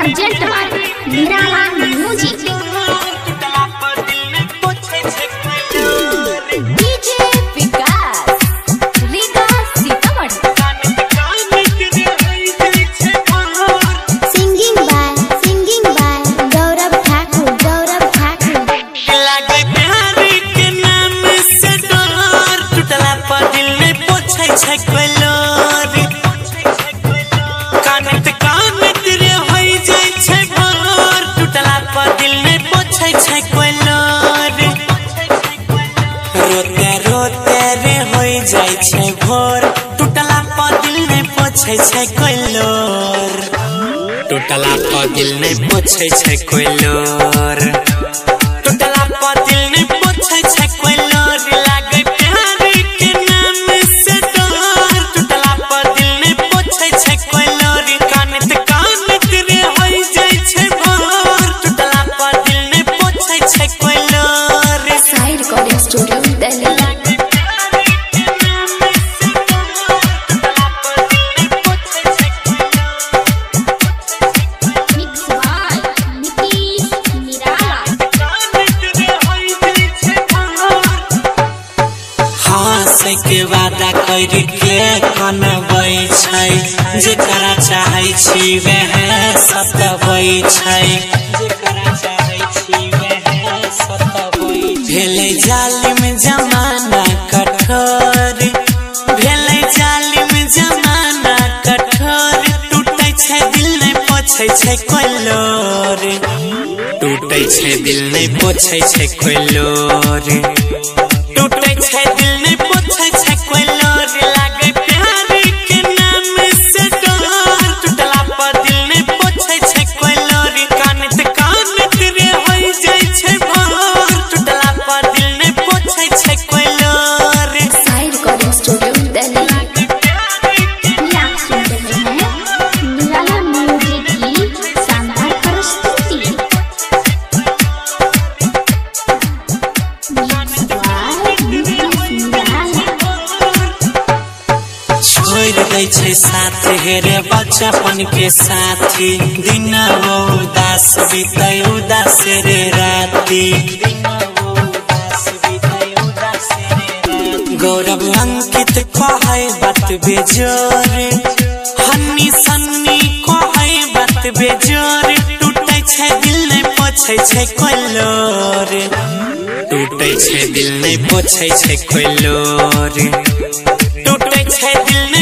Present by Nirala music. DJ Vikas Riga Sitamarhi. Singing by Gaurav Thakur. लागे प्यार के नाम से डोर टूटला पर दिल में पोछै छै कोई लोर। कानत रे होई जाय छै भोर टूटला पर दिल में पोछै छै कोई लोर। रोते रोते रे होई जाय छै भोर टूटला पर दिल में पोछै छै कोई लोर। टूटला पर दिल में पोछै छै कोई लोर। टूटला पर दिल में पोछै छै कोई लोर। लागे प्यार के नाम से डोर टूटला पर दिल में पोछै छै कोई लोर। कानत रे होई जाय छै भोर टूटला पर दिल में पोछै छै कोई लोर। Side recording studio Delhi. के वादा कर के कनबै छै जेकरा चाहै छी वह सतबै छै। जेकरा चाहै छी वह सतबै भेलै जालिम जमाना कठोर। भेलै जालिम जमाना कठोर। टूटै छै दिल नहीं पोछै छै कोई लोर। टूटै छै दिल नहीं पोछै छै कोई लोर। टूटै छै दिल नहीं पोछै छै कोई लोर। लागे प्यार के नाम से डोर टूटला पर दिल नहीं पोछै छै कोई लोर। कानत रे होई जाय छै भोर टूटला पर दिल नहीं पोछै छै कोई लोर। Side recording studio Delhi. आप सुन रहे हैं निराला म्यूजिक की शानदार प्रस्तुति। छोड़ दै छै साथ हेरे बचपन के साथी। दिन वो उदास बीते उदास रे राती। गौरव अंकित कहे बात बेजोर। हन्नी सन्नी कहे बात बेजोर। टूटै छै दिल नहीं पोछै छै कोई लोर। टूटै छै दिल नहीं पोछै छै कोई लोर। टूटै छै दिल